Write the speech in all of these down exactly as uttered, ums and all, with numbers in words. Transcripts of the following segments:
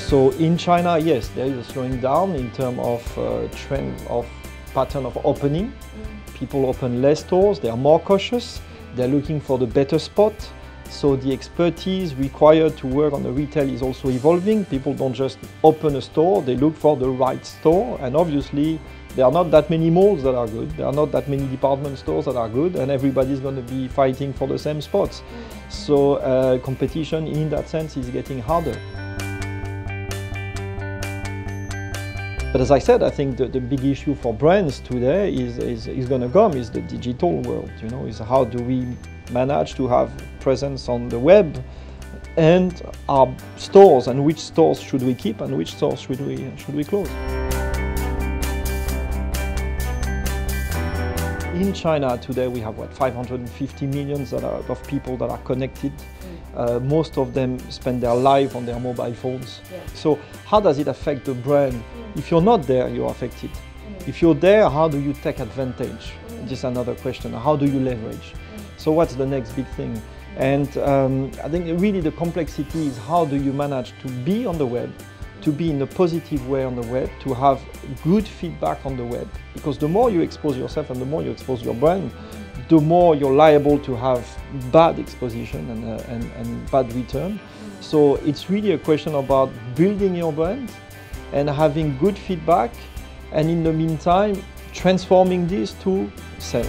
So in China, yes, there is a slowing down in terms of uh, trend of pattern of opening. People open less stores, they are more cautious, they're looking for the better spot. So the expertise required to work on the retail is also evolving. People don't just open a store, they look for the right store. And obviously, there are not that many malls that are good, there are not that many department stores that are good, and everybody's going to be fighting for the same spots. So uh, competition in that sense is getting harder. But as I said, I think the, the big issue for brands today is, is, is going to come is the digital world. You know, is how do we manage to have presence on the web and our stores, and which stores should we keep and which stores should we, should we close. In China today we have what, five hundred fifty million that are, of people that are connected. Uh, most of them spend their life on their mobile phones. Yeah. So how does it affect the brand? Mm. If you're not there, you're affected. Mm. If you're there, how do you take advantage? Mm. This is another question. How do you leverage? Mm. So what's the next big thing? And um, I think really the complexity is how do you manage to be on the web, to be in a positive way on the web, to have good feedback on the web. Because the more you expose yourself and the more you expose your brand, the more you're liable to have bad exposition and, uh, and, and bad return. So it's really a question about building your brand and having good feedback, and in the meantime, transforming this to sales.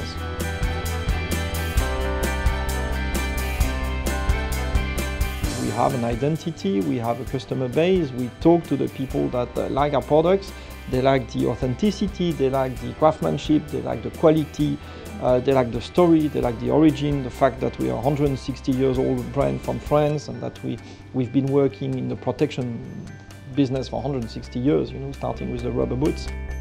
We have an identity, we have a customer base, we talk to the people that uh, like our products, they like the authenticity, they like the craftsmanship, they like the quality, uh, they like the story, they like the origin, the fact that we are one hundred sixty years old brand from France, and that we, we've been working in the protection business for one hundred sixty years, you know, starting with the rubber boots.